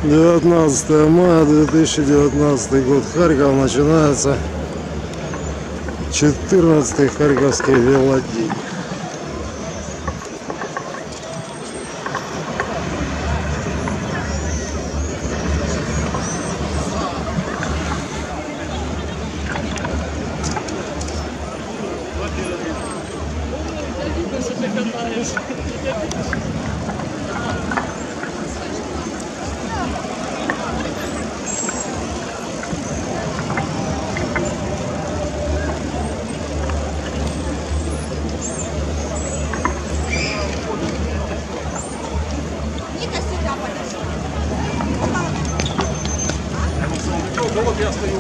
19 мая 2019 год. Харьков, начинается 14-й Харьковский велодень. Я стою.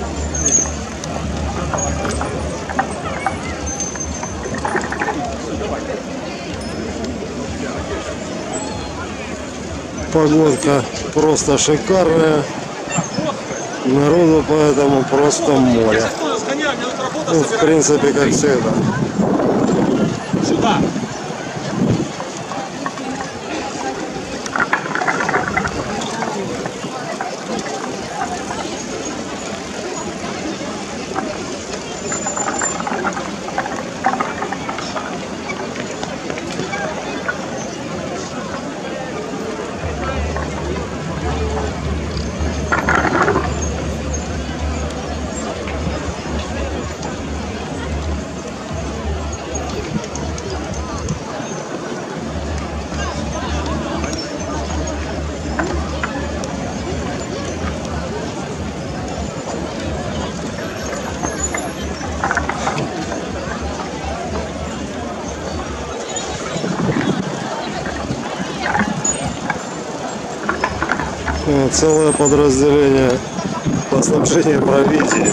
Погодка просто шикарная. Народу поэтому просто море. Ну, в принципе, как всегда. Сюда. Целое подразделение по снабжению провизии.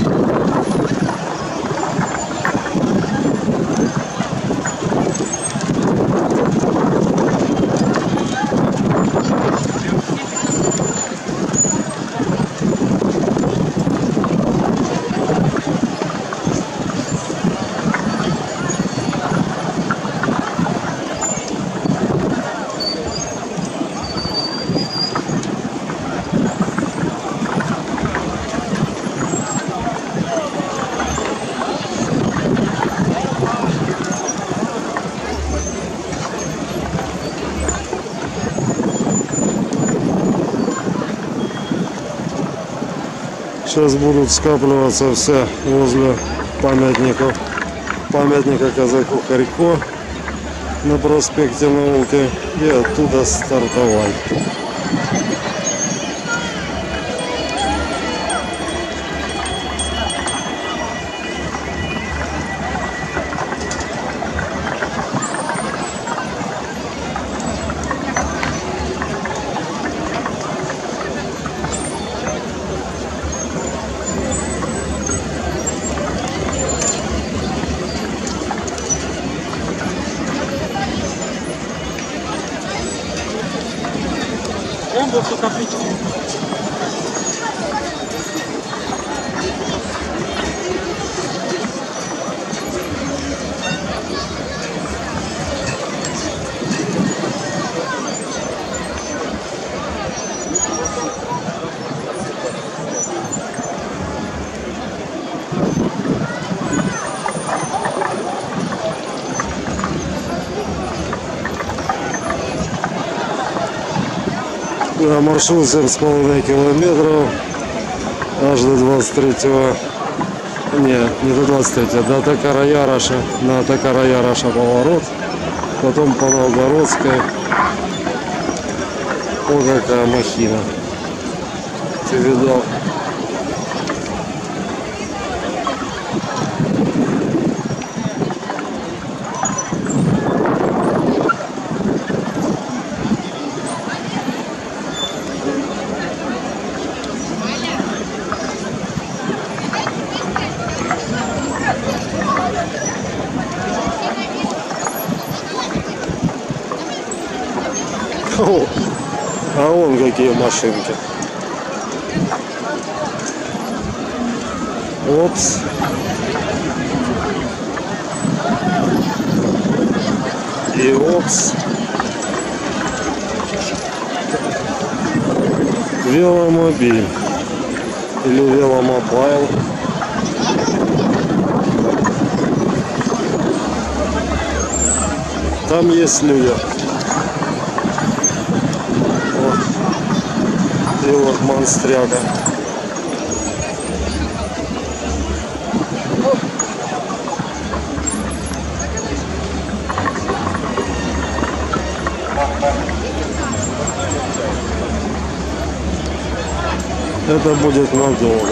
Сейчас будут скапливаться все возле памятника казаку Харько на проспекте Науки и оттуда стартовать. Он был все отлично. На маршрут 7,5 километров аж до 23-го, не до 23-го, до Токара-Яроша, на Токара-Яроша поворот, потом по Новгородской. О, какая махина, ты видал? О, а вон какие машинки. Опс. И опс. Веломобиль или веломобайл. Там есть люди. Вот. И вот монстряга. Это будет надолго.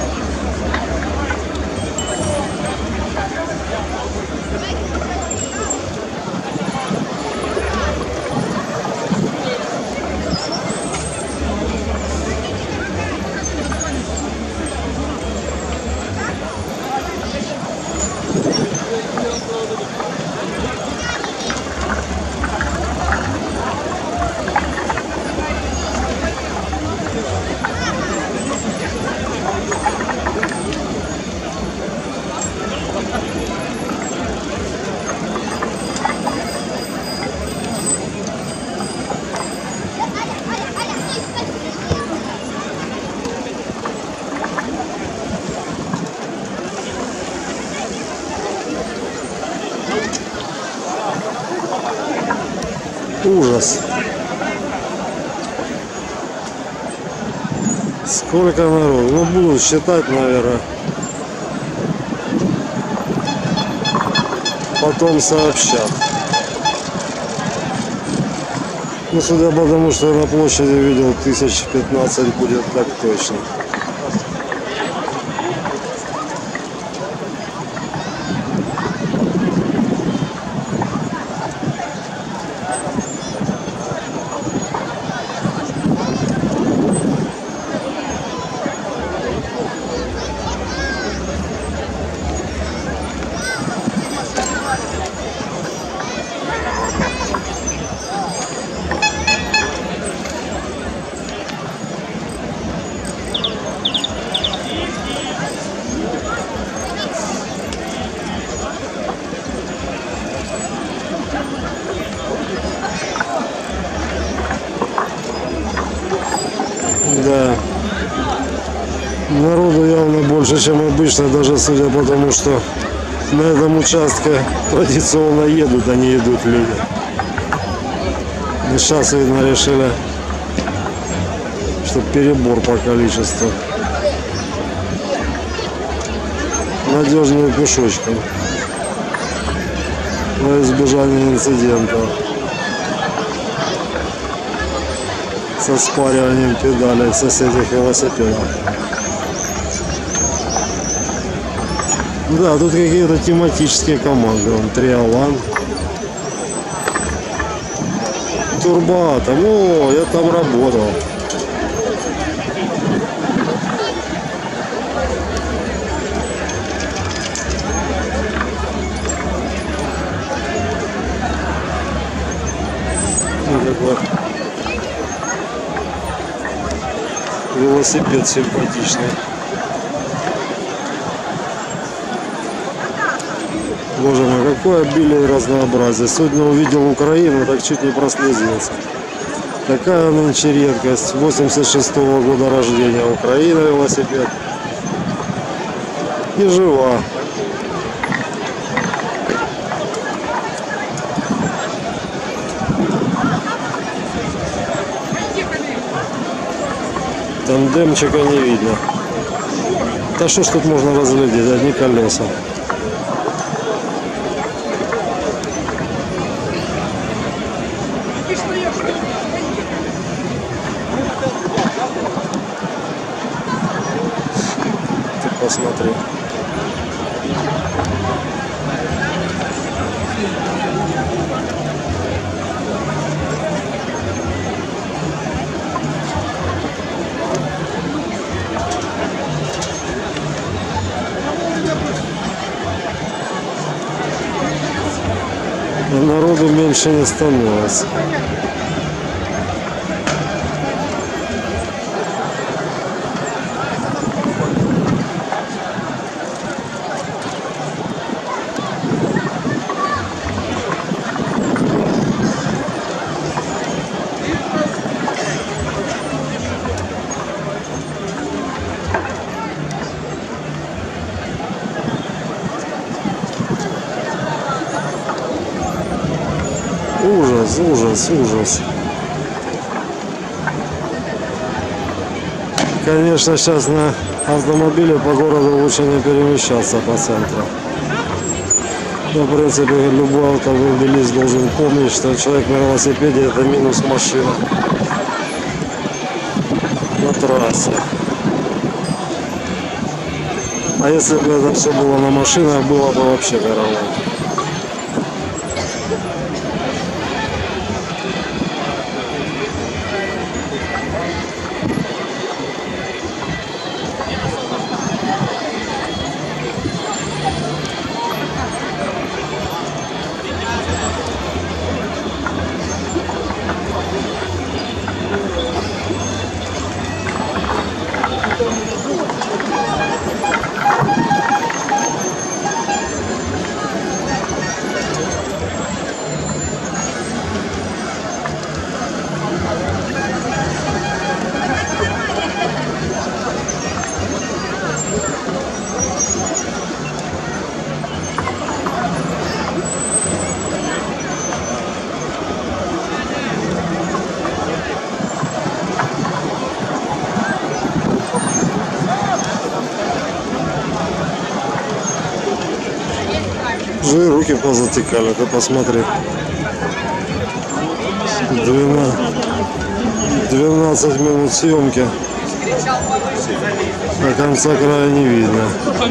Ужас. Сколько народу. Ну, будут считать, наверное. Потом сообщат. Ну, судя по тому, что я на площади видел, 1015 будет так точно. Да. Народу явно больше, чем обычно, даже судя по тому, что на этом участке традиционно едут, а не идут люди. И сейчас, видно, решили, что перебор по количеству. Надежным пешочком во избежание инцидентов со спариванием педалей в соседних велосипедах. Да, тут какие-то тематические команды. Вон Триолан, Турбоатом. О, я там работал. Ну, какой велосипед симпатичный. Боже мой, какое обилие и разнообразие. Сегодня увидел Украину, так чуть не прослезился. Такая нынче редкость. 86-го года рождения. Украина, велосипед. И жива. Тандемчика не видно. Да что ж тут можно разглядеть? Одни колеса. Ты посмотри. Народу меньше не становится. ужас, ужас. Конечно, сейчас на автомобиле по городу лучше не перемещаться по центру. Но, в принципе, любой автомобилист должен помнить, что человек на велосипеде — это минус машина на трассе. А если бы это все было на машинах, было бы вообще караул. Уже руки позатекали, ты посмотри. 12 минут съемки, а конца края не видно.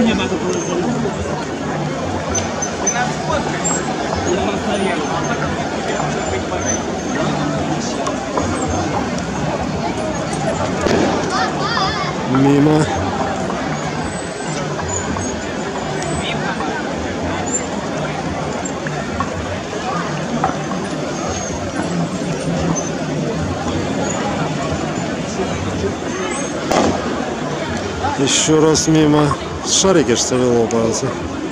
Мимо. Еще раз мимо. Шарики, что ли, лопаются?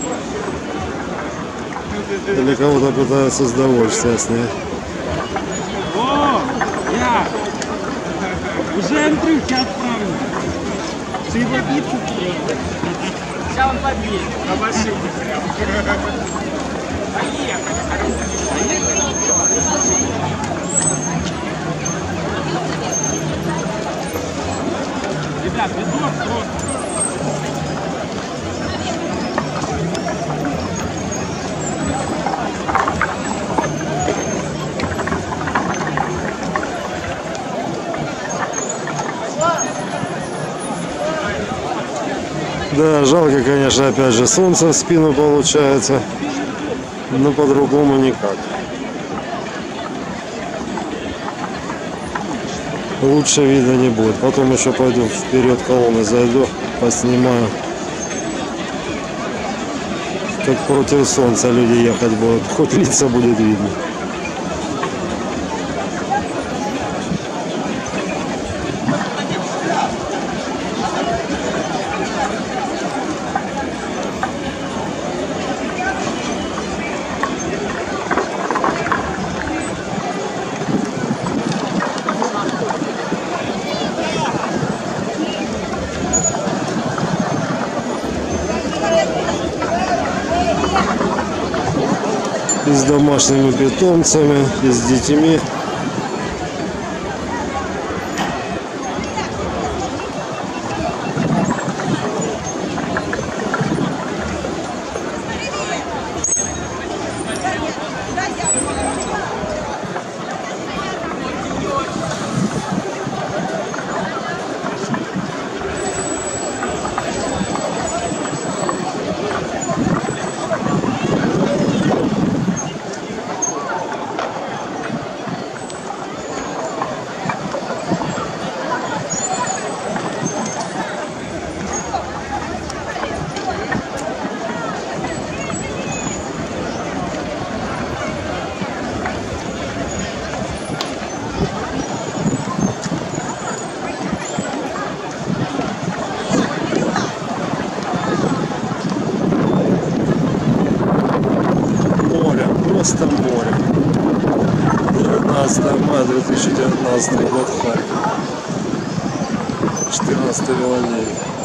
Или кого-то пытаются с удовольствием снять? О, я уже Андрюхе отправлю. Ты его битву. Сейчас он победит на машине прям. Ребят, видос просто. Да, жалко, конечно, опять же, солнце в спину получается, но по-другому никак. Лучше видно не будет. Потом еще пойду вперед колонны, зайду, поснимаю. Как против солнца люди ехать будут, хоть лица будет видно. И с домашними питомцами, и с детьми. Просто море. 19 мая 2019 год, Харьков. 14 велодень.